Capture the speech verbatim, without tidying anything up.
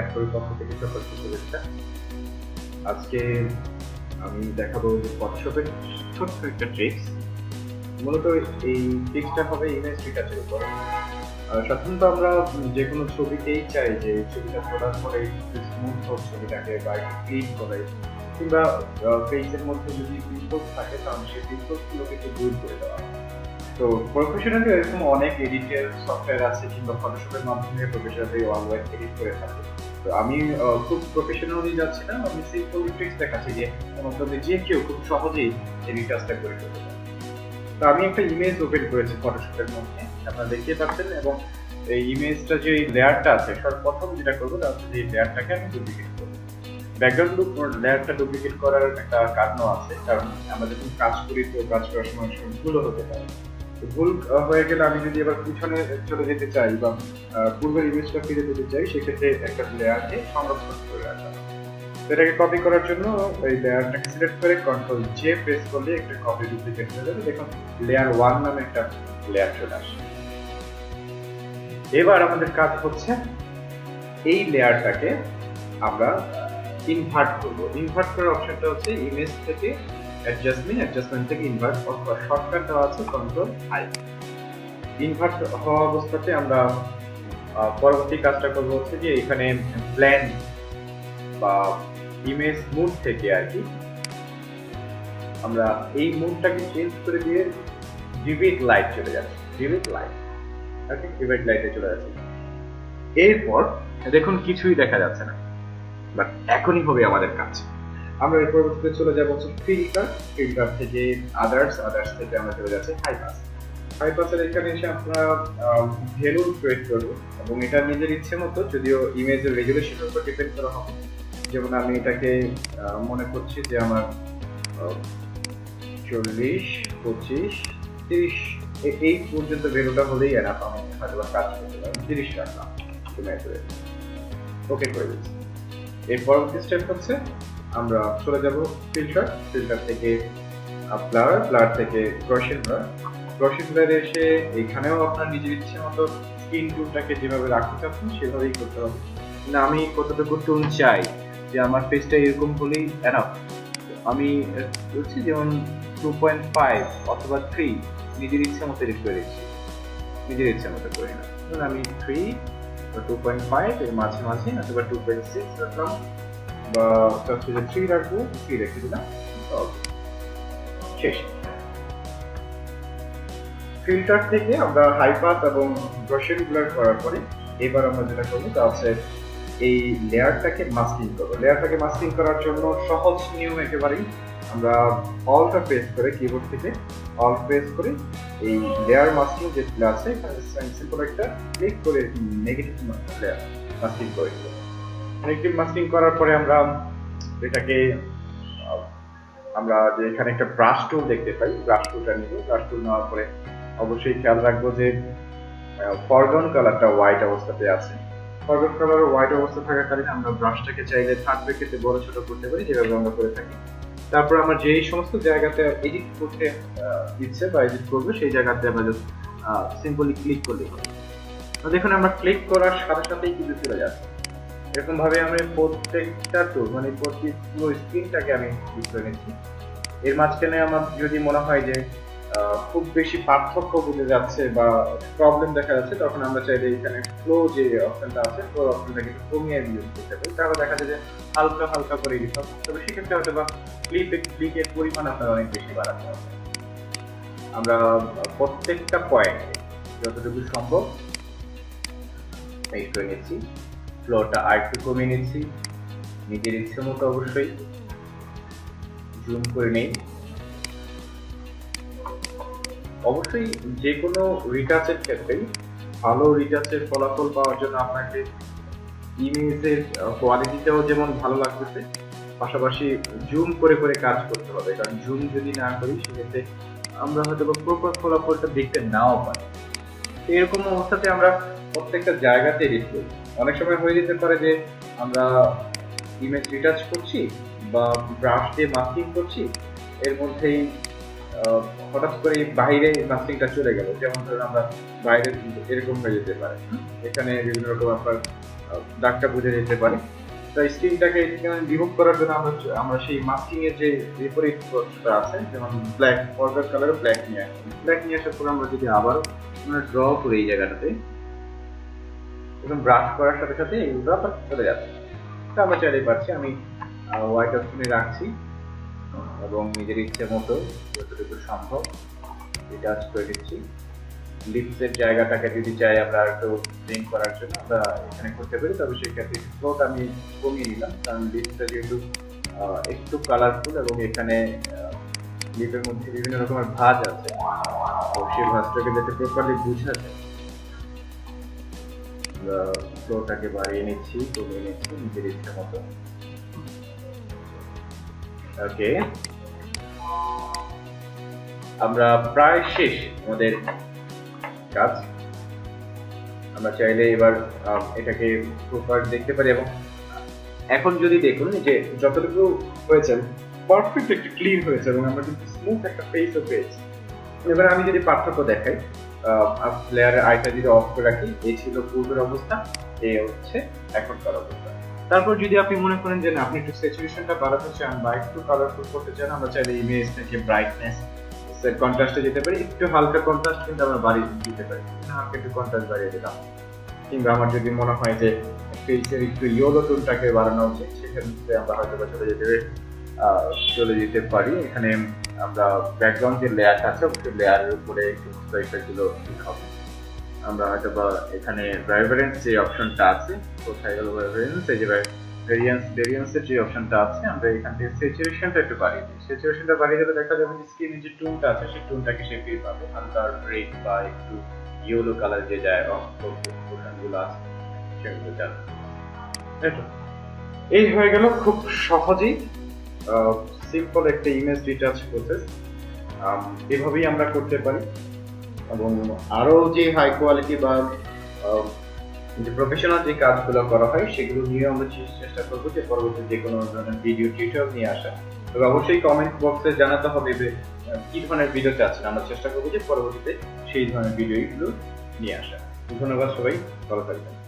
ফ্যাক্টরির পক্ষ থেকে সকলকে শুভেচ্ছা। আজকে আমি দেখাবো ফটোশপের ছোট্ট একটা ট্রিক্স। মূলত এই ট্রিক্সটা হবে ইমেজ রিটাচের উপর। সাধারণত আমরা যে কোনো ছবিতেই চাই যে ছবিটা তোলার পরে স্মুথ হোক ছবিটাকে বা একটু ক্লিন করে, কিংবা ফেসের মধ্যে যদি পিম্পলস থাকে তাহলে সেই পিম্পলসগুলোকে একটু দূর করে দেওয়া। তো প্রফেশনালি এরকম অনেক এডিটের সফটওয়্যার আছে, কিংবা ফটোশপের মাধ্যমে প্রফেশনালি অনলাইন এডিট করে থাকে। তো আমি খুব প্রফেশনালি যাচ্ছি না, আমি সিম্পল ট্রিক্স দেখাচ্ছি যে মধ্যে যে কেউ খুব সহজেই এই কাজটা করে ফেলতে পারে। তো আমি একটা ইমেজ ওপেন করেছি ফটোশপের মধ্যে, আপনারা দেখতে পাচ্ছেন, এবং এই ইমেজটা যে লেয়ারটা আছে সর্বপ্রথম যেটা করবো তা হচ্ছে এই লেয়ারটাকে আমি ডুপ্লিকেট করবো। ব্যাকগ্রাউন্ড লেয়ারটা ডুপ্লিকেট করার একটা কারণও আছে, কারণ আমরা যখন কাজ করি তো কাজ করার সময় ভুলও হতে পারে। ভুল হয়ে গেলে আমি যদি এবার পিছনে চলে যেতে চাই বা পূর্বের ইমেজটা ফিরে যেতে চাই, সেক্ষেত্রে একটা লেয়ারকে সংরক্ষণ করে রাখা। এটাকে কপি করার জন্য এই লেয়ারটাকে সিলেক্ট করে কন্ট্রোল জে প্রেস করলে একটা কপি ডুপ্লিকেট হয়ে যাবে। দেখুন লেয়ার ওয়ান নামে একটা লেয়ার চলে আসে। এবার আমাদের কাজ হচ্ছে এই লেয়ারটাকে আমরা ইনভার্ট করব। ইনভার্ট করার অপশনটা হচ্ছে ইমেজ থেকে অ্যাডজাস্টমেন্ট, অ্যাডজাস্টমেন্ট থেকে ইনভার্ট, অথবা শর্টকাট দেওয়া আছে কন্ট্রোল আই। ইনভার্ট হওয়া অবস্থাতে আমরা পরবর্তী কাজটা করব হচ্ছে যে এখানে ব্লেন্ড বা ইমেজ মুড থেকে আর কি আমরা এই মুডটাকে চেঞ্জ করে দিয়ে ভিভিড লাইট চলে যাচ্ছে, ভিভিড লাইট, ওকে, ভিভিড লাইটে চলে যাচ্ছে। এরপর দেখুন কিছুই দেখা যাচ্ছে না, বাট এখনই হবে আমাদের কাজ। আমরা এর পরবর্তীতে চলে যাব হচ্ছে ফিল্টার, ফিল্টার থেকে আদার্স, আদার্স থেকে আমরা চলে যাচ্ছি হাই পাস। হাই পাসের এখানে এসে আমরা ভ্যালু ক্রিয়েট করব, এবং এটা নিজের ইচ্ছে মতো, যদিও ইমেজের রেজুলেশনের উপর ডিপেন্ড করা হবে। যেমন আমি এটাকে মনে করছি যে আমার চল্লিশ, পঁচিশ, তিরিশ এই পর্যন্ত ভ্যালুটা হলেই এনাফ, আমি হয়তো কাজ করতে পারি। তিরিশ রাখলাম, ওকে করে দিচ্ছি। এর পরবর্তী স্টেপ হচ্ছে আমরা চলে যাব ফিল্টার, ফিল্টার থেকে ব্লার, ব্লার থেকে গ্রসিয়ান ব্লার। গ্রসিয়ান ব্লারে এসে এখানেও আপনার নিজের ইচ্ছে মতো স্কিন টোনটাকে যেভাবে রাখতে চাচ্ছেন সেভাবেই করতে হবে। না আমি কতটুকু টোন চাই যে আমার ফেসটা এরকম হলেই এনাফ, আমি বলছি যেমন টু পয়েন্ট ফাইভ অথবা থ্রি নিজের ইচ্ছে মতো এডিট করে দিচ্ছি, নিজের ইচ্ছে মতো করে না। ধরুন আমি থ্রি বা টু পয়েন্ট ফাইভ এর মাঝে মাঝে, অথবা টু পয়েন্ট সিক্স রাখলাম, বা থ্রি রাখবো, থ্রি রেখে দিলাম, শেষ। ফিল্টার থেকে আমরা হাই পাস এবং গ্রসিয়ান ব্লার করার পরে এবার আমরা যেটা করবো তা হচ্ছে এই লেয়ারটাকে মাস্কিং করবো। লেয়ারটাকে মাস্কিং করার জন্য সহজ নিয়ম একেবারেই, আমরা অলটা প্রেস করে কিবোর্ড থেকে অল প্রেস করে এই লেয়ার মাস্কিং যেগুলো আছে সিম্পল একটা ক্লিক করে নেগেটিভ লেয়ার মাস্কিং করে দেবো। নেগেটিভ মাস্কিং করার পরে আমরা এটাকে আমরা যে এখানে একটা ব্রাশ টুল দেখতে পাই, ব্রাশ টুলটা নিব। ব্রাশ টুল নেওয়ার পরে অবশ্যই খেয়াল রাখবো যে ফরগ্রাউন্ড কালারটা হোয়াইট অবস্থাতে আছে। ফরগ্রাউন্ড কালার হোয়াইট অবস্থা থাকাকালীন আমরা ব্রাশটাকে চাইলে থার্ড ব্রেকেটে বড় ছোট করতে পারি, যেভাবে আমরা করে থাকি। তারপর আমরা যেই সমস্ত জায়গাতে এডিট করতে ইচ্ছে বা এডিট করবো সেই জায়গাতে আমরা জাস্ট সিম্পলি ক্লিক করলেই হবে। দেখুন আমরা ক্লিক করার সাথে সাথেই কিন্তু চলে যাচ্ছে। এরকম ভাবে আমি প্রত্যেকটা টুল মানে প্রতি পুরো স্ক্রিনটাকে আমি ক্লিক করে নিচ্ছি। এর মাঝখানে আমার যদি মনে হয় যে খুব বেশি পার্থক্য বুঝে যাচ্ছে বা প্রবলেম দেখা যাচ্ছে, তখন আমরা চাইলে এখানে ফ্লো যে অপশনটা আছে ফ্লো অপশনটাকে কমিয়ে ইউজ করতে পারি। তাহলে দেখা যায় যে হালকা হালকা করে ইউজ হবে, তবে সেক্ষেত্রে হয়তো বা ক্লিপ ক্লিকের পরিমাণ আপনার অনেক বেশি বাড়াতে হবে। আমরা প্রত্যেকটা পয়েন্টে যতটুকু সম্ভব এই করে নিচ্ছি, ফ্লোটা আর একটু কমিয়ে নিচ্ছি, নিজের ইচ্ছে মতো অবশ্যই জুম করে নেই। অবশ্যই যে কোনো রিটাচের ক্ষেত্রেই ভালো রিটাচের ফলাফল পাওয়ার জন্য আপনাকে ইমেজের কোয়ালিটিটাও যেমন ভালো লাগতেছে, পাশাপাশি জুম করে করে কাজ করতে হবে। কারণ জুম যদি না করি সেক্ষেত্রে আমরা হয়তো প্রপার ফলাফলটা দেখতে নাও পারি। এরকম অবস্থাতে আমরা প্রত্যেকটা জায়গাতে এডিট করি। অনেক সময় হয়ে যেতে পারে যে আমরা ইমেজ রিটাচ করছি বা ব্রাশ দিয়ে মাস্কিং করছি, এর মধ্যেই হঠাৎ করে বাইরে মাস্কিংটা চলে গেল। যেমন ধরুন আমরা বাইরে এরকম হয়ে যেতে পারে, এখানে বিভিন্ন রকম আপনার দাগটা বুঝে যেতে পারে। তো স্ক্রিনটাকে রিমুভ করার জন্য আমরা আমরা সেই মাস্কিং এর যে বিপরীত পথটা আছে, যেমন ব্ল্যাক ফরওয়ার্ড কালারে ব্ল্যাক নিয়ে আসি। ব্ল্যাক নিয়ে আসার পর আমরা যদি আবার আমরা ড্র করি এই জায়গাটাতে, এবং ব্রাশ করার সাথে সাথে এগুলো আবার চলে যাচ্ছে। তো আমরা চাইলেই পারছি, আমি হোয়াইট অপশনে রাখছি এবং নিজের ইচ্ছে মতো যতটুকু সম্ভব এটা করে দিচ্ছি। লিপসের জায়গাটাকে যদি চাই আমরা একটু ব্লিঙ্ক করার জন্য আমরা এখানে করতে পারি, তবে সেক্ষেত্রে ফ্লোট আমি কমিয়ে নিলাম, কারণ লিপসটা যেহেতু একটু কালারফুল এবং এখানে লিপের মধ্যে বিভিন্ন রকমের ভাঁজ আছে, তো সেই ভাঁজটাকে যাতে প্রপারলি বোঝা যায় আমরা ফ্লোটাকে বাড়িয়ে নিচ্ছি, কমিয়ে নিচ্ছি নিজের ইচ্ছে মতো। ওকে, আমরা প্রায় শেষ আমাদের কাজ। আমরা চাইলে এবার এটাকে প্রপার দেখতে পারি, এবং এখন যদি দেখুন যে যতটুকু হয়েছে পারফেক্ট একটা ক্লিন হয়েছে এবং আমরা কিন্তু স্মুথ একটা ফেসও পেয়েছি। এবার আমি যদি পার্থক্য দেখাই, লেয়ারের আইটা যদি অফ করে রাখি, এই ছিল পূর্বের অবস্থা, এই হচ্ছে এখনকার অবস্থা। তারপর যদি আপনি মনে করেন যে না আপনি একটু স্যাচুরেশনটা বাড়াতে চান বা একটু কালারফুল করতে চান, আমরা চাইলে ইমেজ থেকে ব্রাইটনেস কন্ট্রাস্টে যেতে পারি, একটু হালকা কন্ট্রাস্ট কিন্তু আমরা বাড়িয়ে দিতে পারি, হালকা একটু কন্ট্রাস্ট বাড়িয়ে দিলাম। কিংবা আমার যদি মনে হয় যে ফেসের একটু ইয়েলো টোনটাকে বাড়ানো উচিত, সেক্ষেত্রে আমরা হয়তো বা চলে যেতে চলে যেতে পারি। এখানে আমরা ব্যাকগ্রাউন্ড যে লেয়ারটা আছে ওই লেয়ারের উপরে একটু গুলো ঠিক হবে। আমরা হয়তো বা এখানে ভাইব্রেন্স যে অপশনটা আছে, কোথায় গেল ভাইব্রেন্স, এই যে ভেরিয়েন্স ভেরিয়েন্সের যে অপশনটা আছে, আমরা এখান থেকে স্যাচুরেশনটা একটু বাড়িয়ে দিই। স্যাচুরেশনটা বাড়িয়ে দিলে দেখা যাবে যে স্ক্রিনের যে টোনটা আছে সেই টোনটাকে সে ফিল পাবে, হালকা রেড বা একটু ইয়েলো কালার যে যায় অপশনগুলো আছে সেগুলো যাবে। এই হয়ে গেল খুব সহজেই সিম্পল একটা ইমেজ ডিটাচ প্রসেস। এভাবেই আমরা করতে পারি, এবং আরো যে হাই কোয়ালিটি বা যে প্রফেশনাল যে কাজগুলো করা হয় সেগুলো নিয়ে আমরা চেষ্টা করবো যে পরবর্তী যে কোনো ধরনের ভিডিও টিউটোরিয়াল নিয়ে আসা। তবে অবশ্যই কমেন্ট বক্সে জানাতে হবে যে কি ধরনের ভিডিও চাচ্ছেন, আমরা চেষ্টা করবো যে পরবর্তীতে সেই ধরনের ভিডিওগুলো নিয়ে আসা। ধন্যবাদ সবাই, ভালো থাকবেন।